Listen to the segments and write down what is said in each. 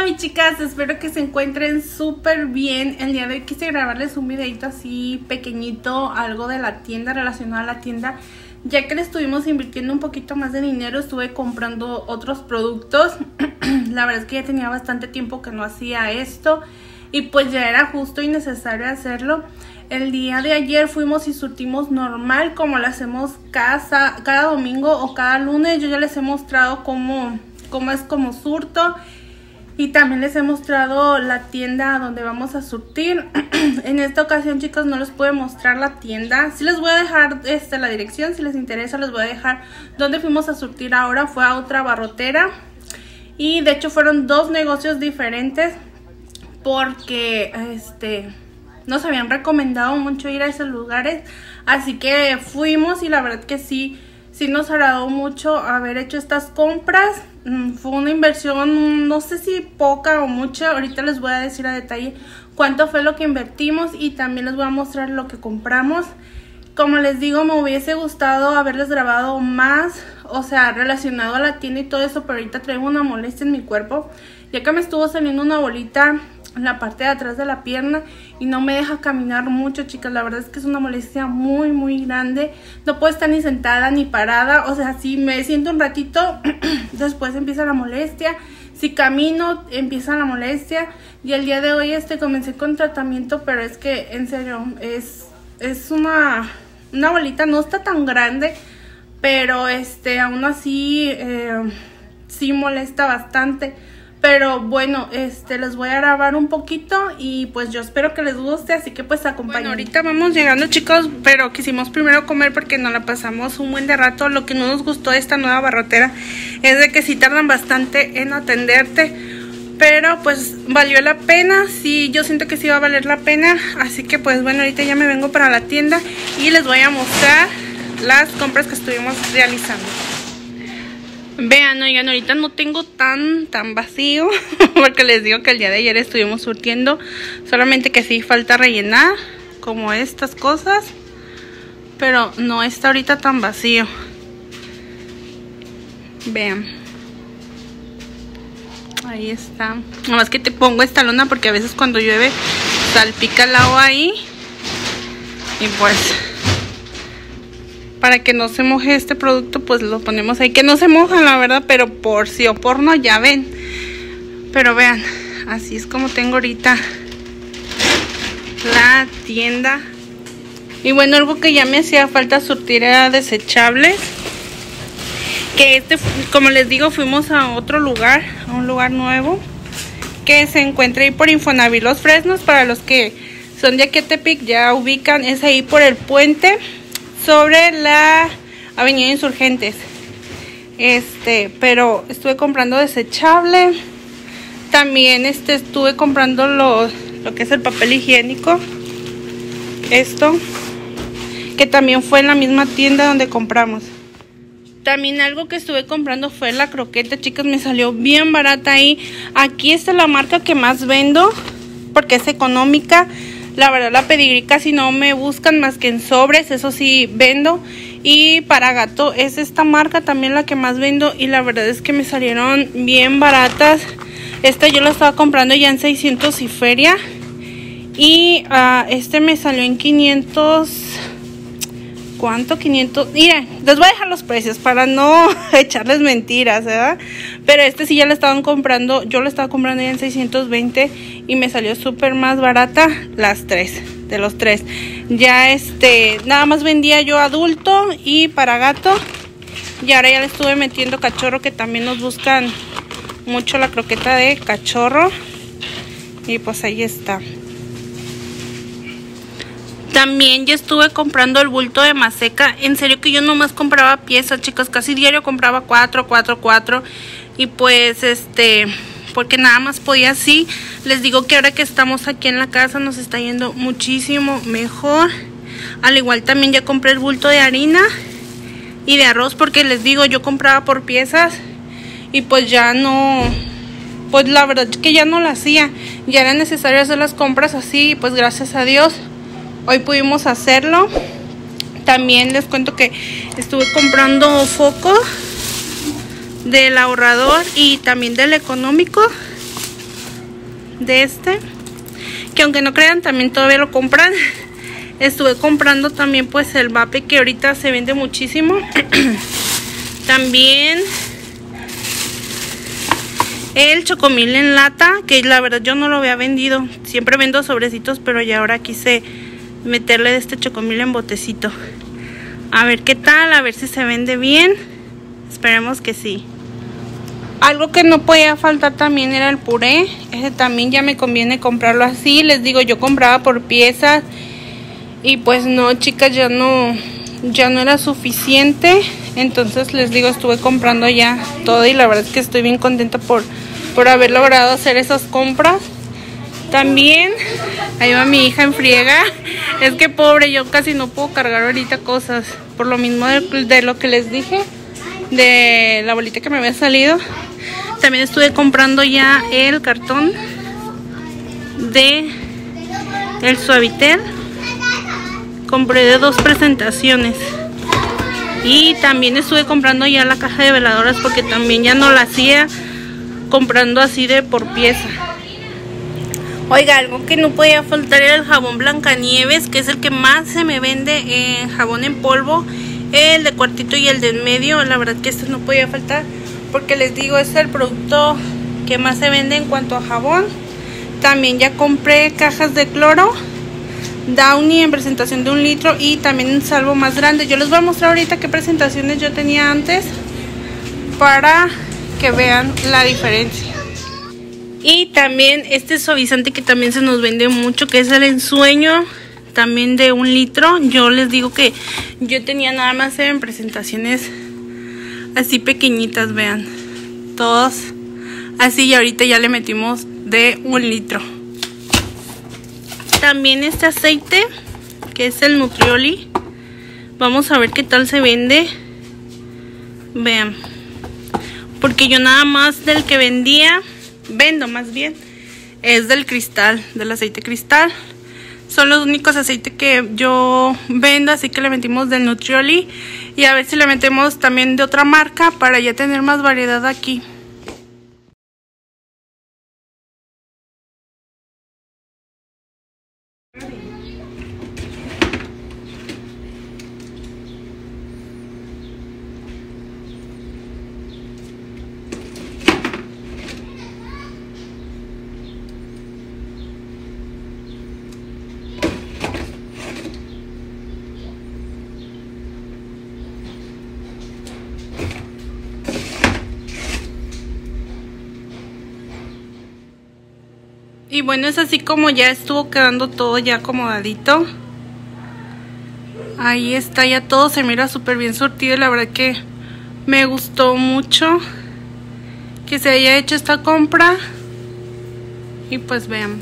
mis chicas, espero que se encuentren súper bien. El día de hoy quise grabarles un videito así pequeñito, algo de la tienda, relacionado a la tienda. Ya que le estuvimos invirtiendo un poquito más de dinero, estuve comprando otros productos. La verdad es que ya tenía bastante tiempo que no hacía esto y pues ya era justo y necesario hacerlo. El día de ayer fuimos y surtimos normal, como lo hacemos cada domingo o cada lunes. Yo ya les he mostrado cómo es como surto. Y también les he mostrado la tienda donde vamos a surtir. En esta ocasión, chicos, no les puedo mostrar la tienda. Sí les voy a dejar la dirección, si les interesa les voy a dejar donde fuimos a surtir ahora. Fue a otra abarrotera. Y de hecho fueron dos negocios diferentes. Porque nos habían recomendado mucho ir a esos lugares. Así que fuimos y la verdad que sí nos agradó mucho haber hecho estas compras. Fue una inversión, no sé si poca o mucha. Ahorita les voy a decir a detalle cuánto fue lo que invertimos y también les voy a mostrar lo que compramos. Como les digo, me hubiese gustado haberles grabado más, o sea, relacionado a la tienda y todo eso, pero ahorita traigo una molestia en mi cuerpo, ya que me estuvo saliendo una bolita en la parte de atrás de la pierna y no me deja caminar mucho, chicas. La verdad es que es una molestia muy grande. No puedo estar ni sentada ni parada. O sea, si me siento un ratito, después empieza la molestia. Si camino, empieza la molestia. Y el día de hoy comencé con tratamiento, pero es que en serio es una bolita. No está tan grande, pero aún así sí molesta bastante. Pero bueno, les voy a grabar un poquito y pues yo espero que les guste, así que pues acompáñenme. Bueno, ahorita vamos llegando, chicos, pero quisimos primero comer porque nos la pasamos un buen de rato. Lo que no nos gustó de esta nueva abarrotera es de que sí tardan bastante en atenderte, pero pues valió la pena. Sí, yo siento que sí va a valer la pena, así que pues bueno, ahorita ya me vengo para la tienda y les voy a mostrar las compras que estuvimos realizando. Vean, oigan, ahorita no tengo tan vacío porque les digo que el día de ayer estuvimos surtiendo. Solamente que sí falta rellenar como estas cosas, pero no está ahorita tan vacío. Vean, ahí está. Nada más que te pongo esta lona porque a veces cuando llueve salpica el agua ahí. Y pues para que no se moje este producto, pues lo ponemos ahí. Que no se moja, la verdad, pero por sí o por no, ya ven. Pero vean, así es como tengo ahorita la tienda. Y bueno, algo que ya me hacía falta surtir era desechables. Que como les digo, fuimos a otro lugar, a un lugar nuevo, que se encuentra ahí por Infonavit Los Fresnos. Para los que son de aquí a Tepic ya ubican, es ahí por el puente sobre la avenida Insurgentes. Pero estuve comprando desechable. También estuve comprando lo que es el papel higiénico. Esto, que también fue en la misma tienda donde compramos. También algo que estuve comprando fue la croqueta, chicas, me salió bien barata ahí. Aquí está la marca que más vendo porque es económica. La verdad, la Pedigrí casi no me buscan más que en sobres, eso sí vendo. Y para gato es esta marca también la que más vendo. Y la verdad es que me salieron bien baratas. Esta yo la estaba comprando ya en 600 y feria. Y me salió en 500... ¿Cuánto? 500... Miren, les voy a dejar los precios para no echarles mentiras, ¿verdad? Pero sí ya lo estaban comprando. Yo lo estaba comprando ya en 620 y me salió súper más barata las tres, de los tres. Ya nada más vendía yo adulto y para gato. Y ahora ya le estuve metiendo cachorro, que también nos buscan mucho la croqueta de cachorro. Y pues ahí está. También ya estuve comprando el bulto de maseca. En serio que yo nomás compraba piezas, chicos. Casi diario compraba 4. Y pues porque nada más podía así. Les digo que ahora que estamos aquí en la casa nos está yendo muchísimo mejor. Al igual también ya compré el bulto de harina y de arroz, porque les digo, yo compraba por piezas. Y pues ya no... Pues la verdad es que ya no lo hacía. Ya era necesario hacer las compras así. Y pues gracias a Dios hoy pudimos hacerlo. También les cuento que estuve comprando foco del ahorrador y también del económico. de este, que aunque no crean también todavía lo compran. Estuve comprando también pues el vape, que ahorita se vende muchísimo. También el chocomil en lata, que la verdad yo no lo había vendido. Siempre vendo sobrecitos, pero ya ahora quise meterle de este chocomil en botecito. A ver qué tal, a ver si se vende bien. Esperemos que sí. Algo que no podía faltar también era el puré. Ese también ya me conviene comprarlo así. Les digo, yo compraba por piezas y pues no, chicas, ya no era suficiente. Entonces les digo, estuve comprando ya todo y la verdad es que estoy bien contenta por haber logrado hacer esas compras. También, ahí va mi hija en friega. Es que pobre, yo casi no puedo cargar ahorita cosas, por lo mismo de lo que les dije, de la bolita que me había salido. También estuve comprando ya el cartón de el Suavitel. Compré de 2 presentaciones. Y también estuve comprando ya la caja de veladoras, porque también ya no la hacía comprando así de por pieza. Oiga, algo que no podía faltar era el jabón Blancanieves, que es el que más se me vende, jabón en polvo, el de cuartito y el de en medio. La verdad que este no podía faltar, porque les digo, es el producto que más se vende en cuanto a jabón. También ya compré cajas de cloro Downy en presentación de 1 litro y también en salvo más grande. Yo les voy a mostrar ahorita qué presentaciones yo tenía antes para que vean la diferencia. Y también este suavizante que también se nos vende mucho, que es el ensueño, también de 1 litro. Yo les digo que yo tenía nada más en presentaciones así pequeñitas, vean, todos así, y ahorita ya le metimos de 1 litro. También este aceite, que es el Nutrioli, vamos a ver qué tal se vende. Vean, porque yo nada más del que vendo más bien, es del cristal, del aceite cristal. Son los únicos aceites que yo vendo, así que le metimos del Nutrioli. Y a ver si le metemos también de otra marca para ya tener más variedad aquí. Y bueno, es así como ya estuvo quedando todo ya acomodadito. Ahí está, ya todo se mira súper bien surtido. Y la verdad que me gustó mucho que se haya hecho esta compra. Y pues vean.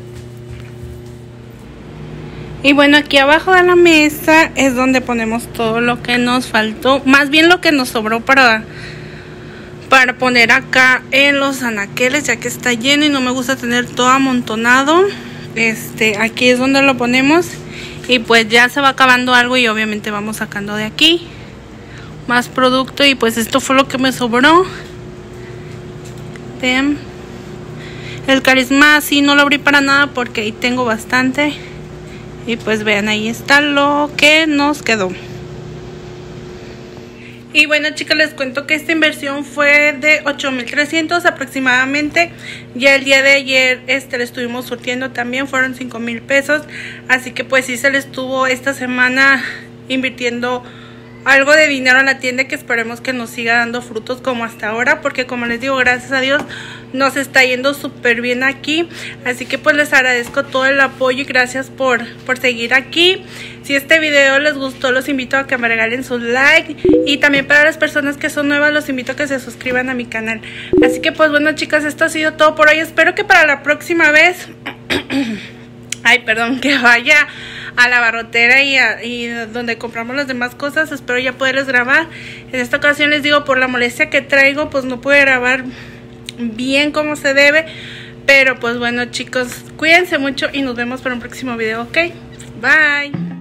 Y bueno, aquí abajo de la mesa es donde ponemos todo lo que nos faltó. Más bien lo que nos sobró para poner acá en los anaqueles, ya que está lleno y no me gusta tener todo amontonado. Aquí es donde lo ponemos. Y pues ya se va acabando algo y obviamente vamos sacando de aquí más producto. Y pues esto fue lo que me sobró. Vean, el Carisma sí no lo abrí para nada porque ahí tengo bastante. Y pues vean, ahí está lo que nos quedó. Y bueno, chicas, les cuento que esta inversión fue de 8,300 aproximadamente. Ya el día de ayer le estuvimos surtiendo también, fueron 5,000 pesos. Así que pues sí se le estuvo esta semana invirtiendo algo de dinero a la tienda, que esperemos que nos siga dando frutos como hasta ahora, porque como les digo, gracias a Dios nos está yendo súper bien aquí. Así que pues les agradezco todo el apoyo y gracias por seguir aquí. Si este video les gustó, los invito a que me regalen su like, y también para las personas que son nuevas los invito a que se suscriban a mi canal. Así que pues bueno, chicas, esto ha sido todo por hoy. Espero que para la próxima vez que vaya a la barrotera y donde compramos las demás cosas, espero ya poderles grabar. En esta ocasión les digo, por la molestia que traigo, pues no pude grabar bien como se debe. Pero pues bueno, chicos, cuídense mucho y nos vemos para un próximo video, ¿ok? Bye.